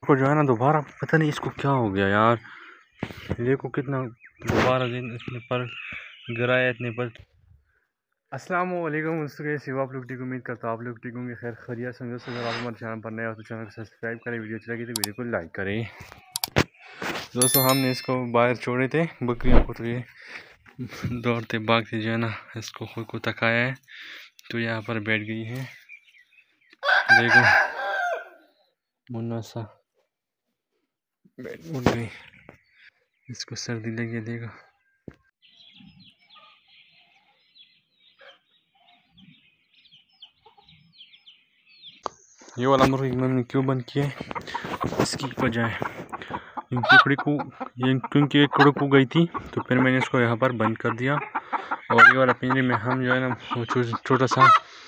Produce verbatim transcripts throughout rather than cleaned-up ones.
को जो है ना दोबारा पता नहीं इसको क्या हो गया यार। देखो कितना दोबारा दिन इतने पर गिराया इतने पर। अस्सलाम वालेकुम उसके सिवा आप लोग ठीक उम्मीद करता हूँ आप लोग ठीक होंगे खैर खैरियत से। दोस्तों अगर आप हमारे चैनल पर नए हो तो चैनल को सब्सक्राइब करें, वीडियो अच्छी लगी तो वीडियो को लाइक करें। दोस्तों हमने इसको बाहर छोड़े थे बकरियों को, तो ये दौड़ते भागते जो है ना इसको खुद को तकाया है तो यहाँ पर बैठ गई है। देखो मुन्ना सा बैठ उठ गई, इसको सर्दी लगी। देखो ये वाला मुर्गी मैंने क्यों बंद किया है, इसकी वजह है कुकड़ी को, ये क्योंकि एक कड़क को गई थी तो फिर मैंने इसको यहाँ पर बंद कर दिया। और ये वाला पिंजरे में हम जो है ना वो छोटा सा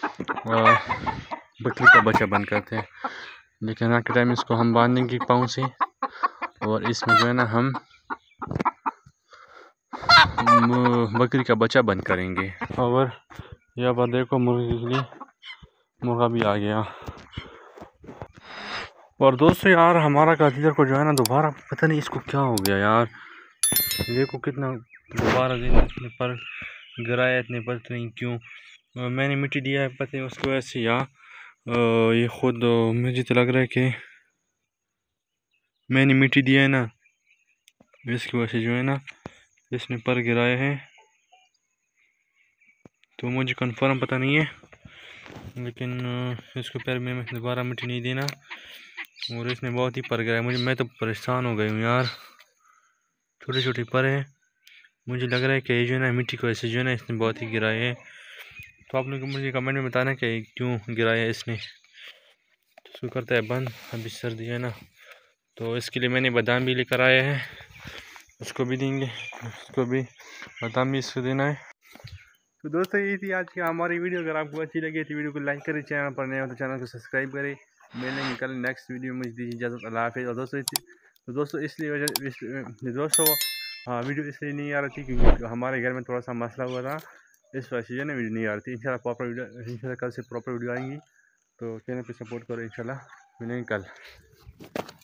बकरी का बच्चा बंद करते हैं, लेकिन यहाँ के टाइम इसको हम बांधेंगे पाँव से और इसमें जो है ना हम बकरी का बच्चा बंद करेंगे। और यहाँ पर देखो मुर्गी के लिए मुर्गा भी आ गया। और दोस्तों यार हमारा कातिदर को जो है ना दोबारा पता नहीं इसको क्या हो गया यार। देखो कितना दोबारा दिन इतने पर गिराया इतने पर नहीं क्यों। मैंने मिट्टी दिया है पता नहीं उसकी वजह से या ये खुद मुझे तो लग रहा है कि मैंने मिट्टी दिया है ना इसकी वजह से जो है ना इसने पर गिराया है, तो मुझे कंफर्म पता नहीं है, लेकिन इसको पैर में दोबारा मिट्टी नहीं देना। और इसने बहुत ही पर गिराया मुझे, मैं तो परेशान हो गई हूँ यार। छोटे छोटे पर हैं, मुझे लग रहा है कि ये जो है ना मिट्टी को ऐसे जो है ना इसने बहुत ही गिराए है। तो आप लोग मुझे कमेंट में बताना कि क्यों गिराया है इसने। तो इसको करता है बंद, अभी सर्दी है ना तो इसके लिए मैंने बादाम भी लेकर आया है, उसको भी देंगे, उसको भी बादाम भी इसको देना है। तो दोस्तों ये थी आज की हमारी वीडियो। अगर आपको अच्छी लगी तो वीडियो को लाइक करें, चैनल पर नए हो तो चैनल को सब्सक्राइब करें। मिलेंगे कल नेक्स्ट वीडियो में, मुझे दीजिए इजाज़त, अल्लाह हाफिज़। और दोस्तों तो दोस्तों इसलिए वजह इस, दोस्तों हाँ वीडियो इसलिए नहीं आ रही थी क्योंकि हमारे घर में थोड़ा सा मसला हुआ था, इस वजह से ना वीडियो नहीं आ रही थी। इंशाल्लाह प्रॉपर वीडियो इंशाल्लाह कल से प्रॉपर वीडियो आएंगी, तो चैनल पे सपोर्ट करो। इंशाल्लाह मिलेंगे कल।